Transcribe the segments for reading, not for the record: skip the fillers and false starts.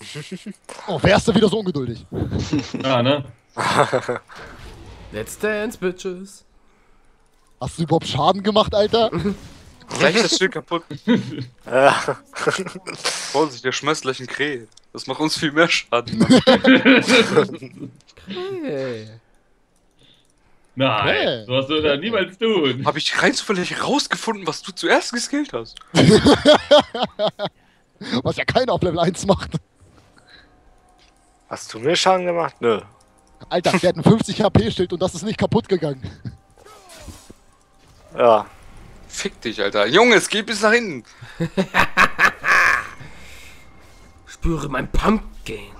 Oh, wärst du wieder so ungeduldig? Ja, ne? Let's dance, bitches. Hast du überhaupt Schaden gemacht, Alter? Gleich das Stück kaputt. Ja. Vorsicht, der schmeißt gleich ein Krähe. Das macht uns viel mehr Schaden. Hey. Nein, Okay. so hast du da niemals tun. Hab ich rein zufällig rausgefunden, was du zuerst geskillt hast. Was ja keiner auf Level 1 macht. Hast du mir Schaden gemacht? Nö. Alter, der hat ein 50 HP-Schild und das ist nicht kaputt gegangen. Ja. Fick dich, Alter. Junge, es geht bis nach hinten. Spüre mein Pumpkin.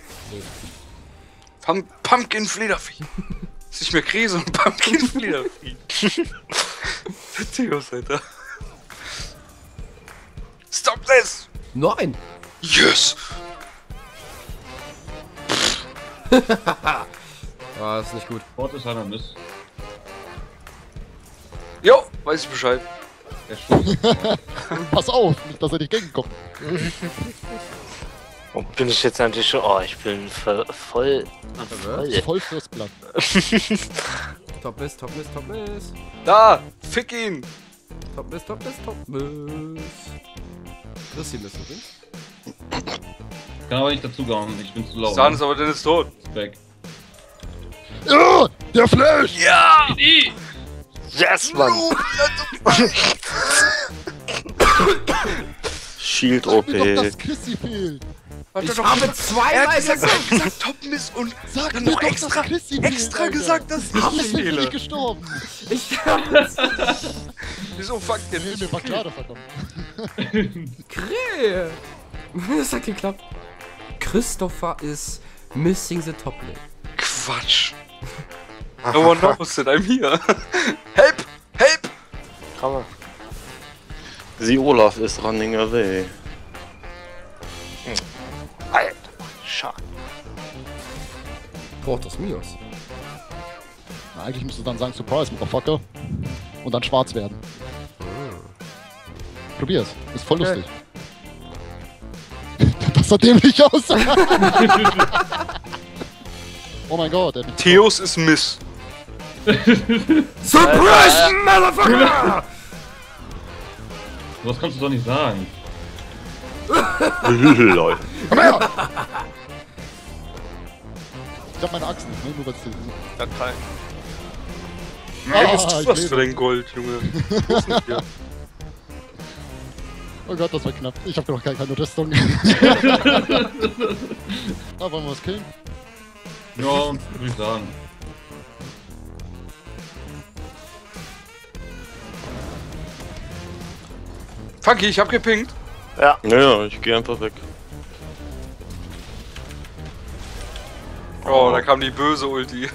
Pumpkin Fledervieh. Ist nicht mehr Krähe, sondern Pumpkin Fledervieh. Theos, Alter. Stop this! Nein. Yes! Ah, ist nicht gut. Wort ist einer Mist. Jo, weiß ich Bescheid. Der Schuss. Pass auf, nicht, dass er dich gegenkommt. Und bin ich jetzt natürlich schon. Oh, ich bin voll. Voll fürs Blatt. Top Miss, Top Miss, Top Miss. Da! Fick ihn! Top Miss, Top Miss, Top Miss. Chrissy Miss übrigens. Kann aber nicht dazugehauen, ich bin zu laut. Stan ist aber Dennis tot. Weg. Ja, der Flash! Ja! Yes, Mann! Shield OP. Mir doch, dass Chrissy fehlt. Ich habe zweimal gesagt. Top Miss und Sag dann mir noch doch, extra, dass Chrissy extra fehlt, gesagt, dass ich Alles bin fehle. nicht gestorben. Ich Wieso fuckt der Nee, nicht? mir war klar, dass er kommt. Krähe. Das hat geklappt. Christopher is missing the top lane. Quatsch. No one knows that I'm here. Help! Help! Komm mal. The Olaf is running away. Alter, schade. Portos Mios. Na, eigentlich müsste dann sagen, Surprise, Motherfucker. Und dann schwarz werden. Probier's, ist voll Okay. lustig. Das sah dämlich aus. Oh mein Gott, der hat mich Theos ist Miss. Surprise, Motherfucker! Was kannst du doch nicht sagen? Lol. Komm her! Ich hab meine Axt nicht, ne? Nur weil es Was ich für lebe. dein Gold, Junge. Wo ist denn hier? Oh Gott, das war knapp. Ich hab noch keine Rüstung. Ah, wollen wir was killen? Ja, würde ich sagen. Funky, ich hab gepinkt. Ja. Naja, ich geh einfach weg. Oh, da kam die böse Ulti.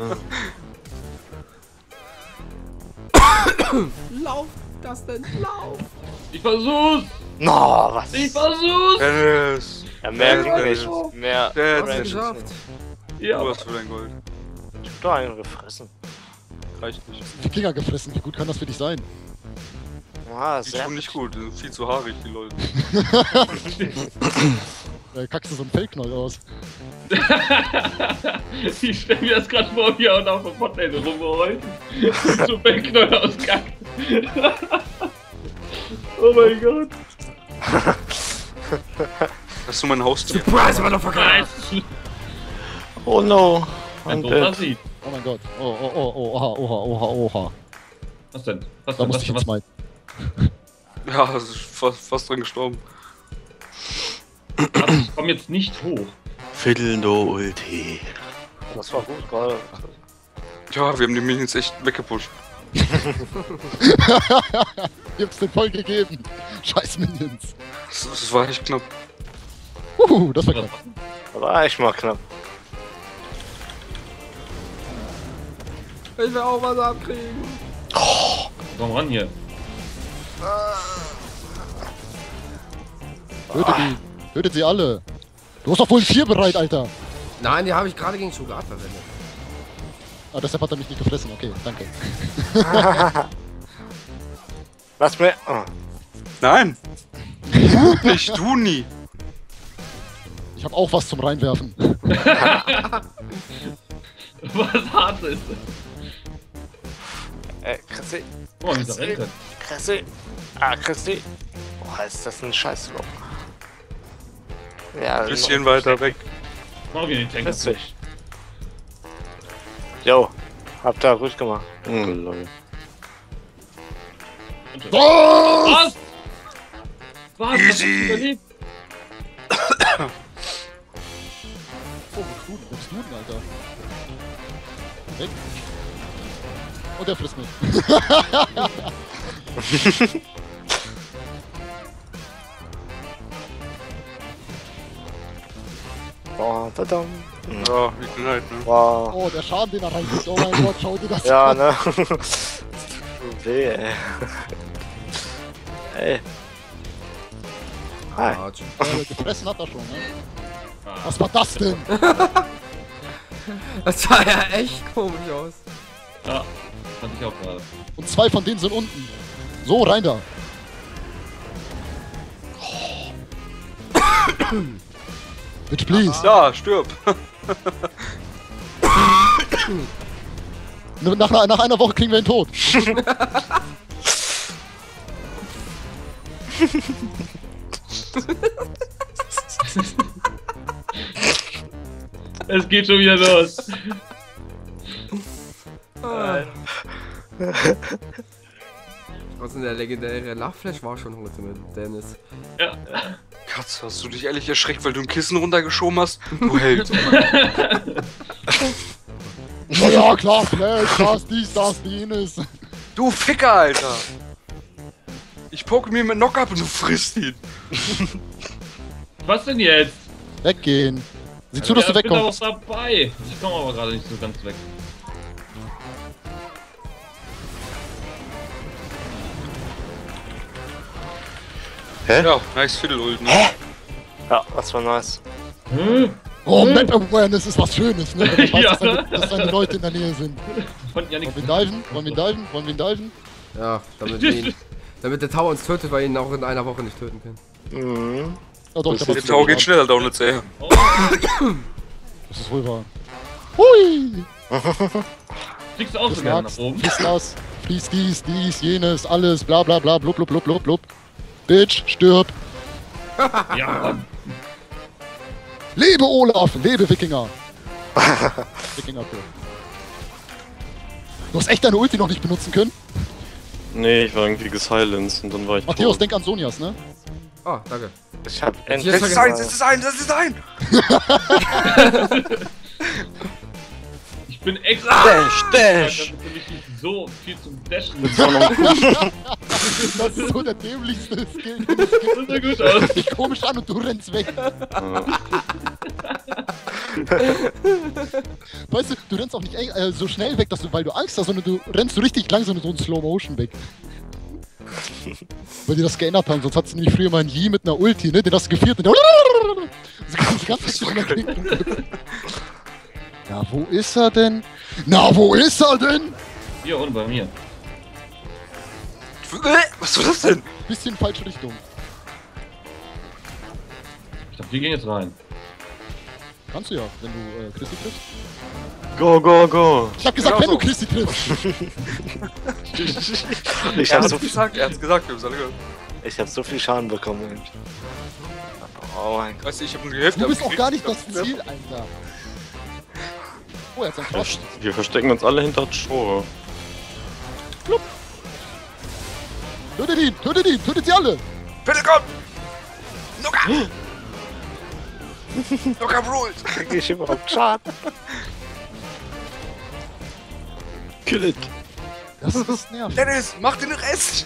Lauf, das denn, lauf! Ich versuch's! No, was? Ich versuch's! Dennis. Ja, mehr Ja, krieg ich. ja. Mehr. Der Hast du Dennis. geschafft? Ja. Du hast für dein Gold. Ich hab doch einen gefressen. Reicht nicht. Wikinger gefressen, wie gut kann das für dich sein? Ah, Sieht sehr schon nicht gut. Die sind viel zu haarig, die Leute. Kackst du so einen Fellknoll aus. Ich stell mir das gerade vor, wie er auf der Botlane rumrollt. So Beckknoll auskackt. Oh mein Gott. Hast du mein Haustier? Surprise, Motherfucker! Nice. Oh no. Ein I'm doofer dead. Sieg. Oh mein Gott. Oh, oh, oh, oh, oha. Was denn? Was Da denn? musste ich jetzt mal. Ja, das ist fast dran gestorben. Ich komm jetzt nicht hoch. Fiddle Ulti. Das war gut gerade. Ja, wir haben die Minions echt weggepusht. Ihr habt's den voll gegeben. Scheiß Minions. Das war echt knapp. Das war knapp. Das war echt mal knapp. Ich will auch was abkriegen. Komm ran hier. Tötet sie alle. Du hast doch wohl ein 4 bereit, Alter. Nein, die habe ich gerade gegen Sugar verwendet. Ah, deshalb hat er mich nicht gefressen. Okay, danke. Lass mir. Oh. Nein! Du nicht, du nie! Ich habe auch was zum Reinwerfen. Was hart ist. Chrissy. Oh, dieser rennt. Chrissy. Ah, Chrissy. Boah, ist das ein Scheißloch. Ja, Ein bisschen weiter weg. Mach ich den Tank. Chrissy. Jo, habt ihr gut gemacht. Lol. Was? Was? Easy! Oh, gut, Alter. Weg. Und der frisst mich. Boah, verdammt. Ja, wie knallt, ne? Wow. Oh, der Schaden, den er reingibt. Oh mein Gott, schau dir das Ja, an. ne? Das tut weh, ey. Ey. Hi. Arsch. Gefressen hat er schon, ne? Was war das denn? Das sah ja echt komisch aus. Ja, fand ich auch gerade. Und 2 von denen sind unten. So, rein da. Bitch, please. Ja, stirb. Nach einer Woche kriegen wir ihn tot. Es geht schon wieder los. Also der legendäre Lachflash war schon heute mit Dennis. Ja. Katze, hast du dich ehrlich erschreckt, weil du ein Kissen runtergeschoben hast? Du Held. Ja, klar, Flash, das, dies, das, jenes. Du Ficker, Alter. Ich poke mir mit Knock ab und du frisst ihn. Was denn jetzt? Weggehen. Sieh zu, dass du Ich bin da wegkommst. auch dabei. Ich komme aber gerade nicht so ganz weg. Ja, nice Fiddle-Ult, ne? Ja, das war nice. Hm? Oh, Map Awareness ist was Schönes, ne? Wenn man weiß, Ja. dass deine Leute in der Nähe sind. Fand ja nichts. Wollen wir ihn diven? Wollen wir ihn diven? Wollen wir ihn diven? Ja, damit der Tower uns tötet, weil wir ihn auch in einer Woche nicht töten können. Mhm. Ja, doch, ich Der hab Tower was geht schneller, Donuts, ey. Oh, Das ist wohl wahr. Hui! fliegst du auch so Das gerne magst. nach oben? Fließt das, fließt dies, jenes, alles, bla bla bla, blub, blub, blub, blub, blub. Bitch, stirb. Ja, Mann. Lebe Olaf, lebe Wikinger. Wikinger -Tour. Du hast echt deine Ulti noch nicht benutzen können? Nee, ich war irgendwie gesilenced und dann war ich Matthäus, tot. denk an Sonjas, ne? Ah, danke. Ich hab Jetzt endlich. Das ist eins, das ist eins, das ist ein! Ich bin extra. Dash, dash! Damit du mich nicht so viel zum Dashen. Das ist so der dämlichste Skill. Das sieht gut aus. Dich komisch an und du rennst weg. Weißt du, du rennst auch nicht so schnell weg, dass du, weil du Angst hast, sondern du rennst so richtig langsam in so einen Slow Motion weg. Weil die das geändert haben, sonst hattest du nämlich früher mal einen Yi mit einer Ulti, ne? Den hast du geführt und der ganz Ja, wo ist er denn? Na, wo ist er denn? Hier unten bei mir. Was war das denn? Bisschen falsche Richtung. Ich dachte, wir gehen jetzt rein. Kannst du ja, wenn du Chrissy triffst. Go, go, go! Ich hab gesagt, Genau wenn du so. Chrissy triffst. Ich Er hab hat's so viel, gesagt, er hat's gesagt, wir haben's alle gehört. ich hab so viel Schaden bekommen. Oh mein Gott. Weißt du, ich hab ihm die Hälfte Du bist auch gar nicht abgekriegt. das Ziel, Alter. Oh, er hat sein Cross. Wir verstecken uns alle hinter Shore. Tötet sie alle! Bitte komm! Nuka! Nuka ruled! Krieg ich überhaupt Schaden? Kill it! Das ist nervig. Dennis, mach den Rest!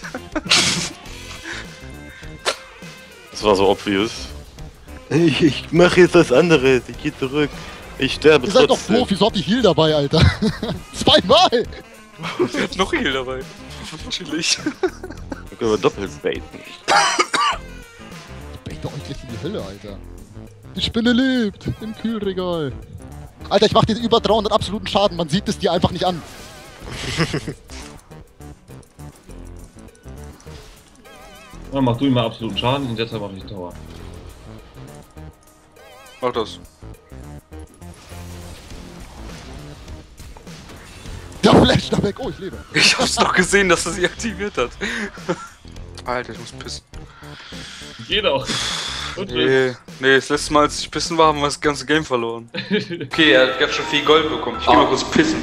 Das war so obvious. Ich mach jetzt was anderes, ich geh zurück. Ich sterbe Ihr seid doch trotzdem. doof, wieso habt ihr Heal dabei, Alter? Zweimal! Er hat noch Heal dabei. Chillig. Wir können aber doppelt baiten. Bait doch euch gleich in die Hölle, Alter. Die Spinne lebt im Kühlregal. Alter, ich mach dir über 300 absoluten Schaden, man sieht es dir einfach nicht an. Dann mach du ihm mal absoluten Schaden und jetzt mach ich den Tower. Mach das. Der Flash da weg. Oh, ich lebe. Ich hab's doch gesehen, dass er sie aktiviert hat. Alter, ich muss pissen. Geh doch. Und Nee, das letzte Mal, als ich pissen war, haben wir das ganze Game verloren. Okay, er hat ganz schön viel Gold bekommen. Ich geh mal kurz pissen.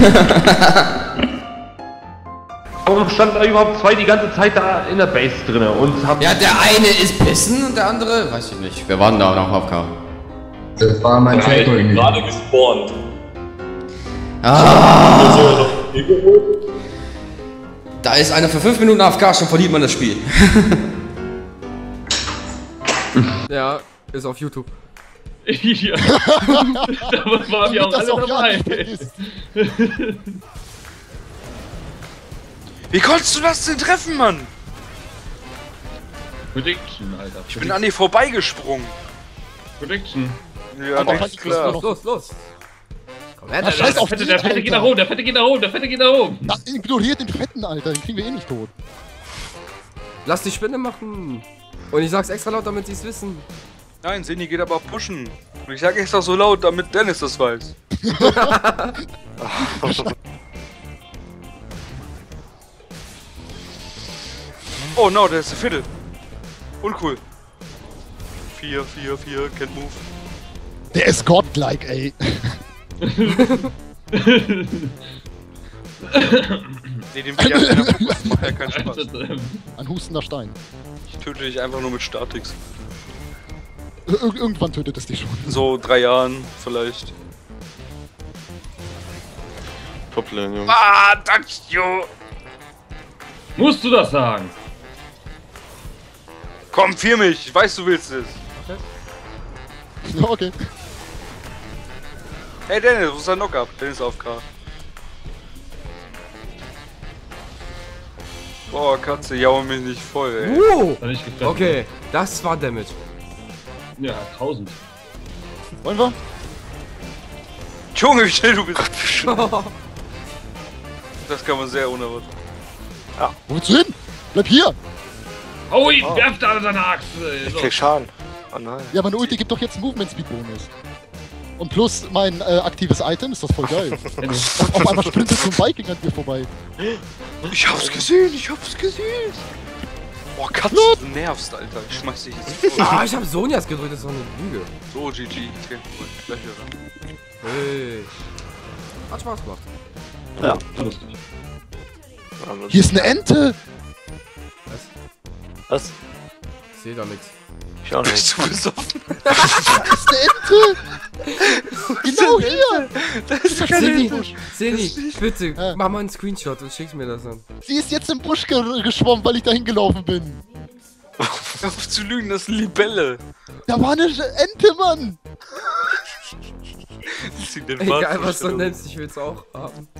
Warum standen da überhaupt zwei die ganze Zeit da in der Base drinne und haben... Ja, der eine ist pissen und der andere, weiß ich nicht. Wer war denn da noch auf K? Das war mein Ich bin Zeitung. gerade gespawnt. Ah, da ist einer für 5 Minuten AFK, schon verliert man das Spiel. Ja, ist auf YouTube. ja. Da waren wir auch Das alle auch ja dabei. nicht vergisst. Wie konntest du das denn treffen, Mann? Prediction, Alter. Ich bin an dir vorbeigesprungen. Prediction. Ja, Aber nicht fand klar. Los. Komm her, Ah, scheiß auf Der den, Fette geht nach Alter. oben, der Fette geht nach oben, der Fette geht nach oben. Na, ignoriert den Fetten, Alter. Den kriegen wir eh nicht tot. Lass die Spinne machen. Und ich sag's extra laut, damit sie es wissen. Nein, Seni geht aber pushen. Und ich sag extra so laut, damit Dennis das weiß. Oh no, der ist der Viertel. Uncool. 4, can't move. Der ist godlike, ey. Nee, den will ich einfach nicht. Das macht ja keinen Spaß. Ein hustender Stein. Ich töte dich einfach nur mit Statix. Irgendwann tötet es dich schon. So 3 Jahren vielleicht. Toplane, Jungs. Ah, touch you! Musst du das sagen? Komm, für mich, ich weiß, du willst es. Ja, okay. Hey Dennis, wo ist dein Knockup? Dennis auf K. Boah, Katze, jauer mich nicht voll, ey. Hat nicht getroffen. Okay, das war Damage. Ja, 1000. Wollen wir? Junge, wie schnell du bist. Das kann man sehr unerwartet. Wo willst du hin? Bleib hier! Hau ihn, werft da seine Axt. Ich So. krieg Schaden. Oh nein. Ja, meine Ulti gibt doch jetzt einen Movement Speed Bonus. Und plus mein aktives Item, ist das voll geil. Auf einmal sprintet so ein Viking an dir vorbei. Ich hab's gesehen. Boah, Katze, du nervst, Alter. Ich schmeiß dich jetzt vor. Ah, ich hab Sonjas gedrückt, das ist doch eine Lüge. So, GG. Okay, gut. Gleich wieder. Hey. Hat Spaß gemacht. Ja. Lustig. Hier ist eine Ente! Was? Ich seh da nix. Ich auch nicht. Bist du besoffen? Das ist eine Ente! Genau hier! Das ist keine Seni, Info. Seni, bitte, Ja. mach mal einen Screenshot und schickst mir das an. Sie ist jetzt im Busch geschwommen, weil ich dahin gelaufen bin. Hör auf zu lügen, das ist eine Libelle. Da war eine Ente, Mann! Sie den Egal Bart was du vorstellen. nennst, ich will's auch haben.